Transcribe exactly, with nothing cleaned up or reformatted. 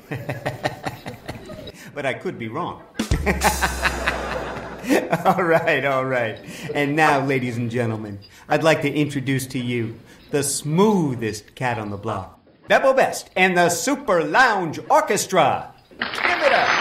But I could be wrong. All right, all right. And now, ladies and gentlemen, I'd like to introduce to you the smoothest cat on the block, Bebo Best and the Super Lounge Orchestra. Give it up.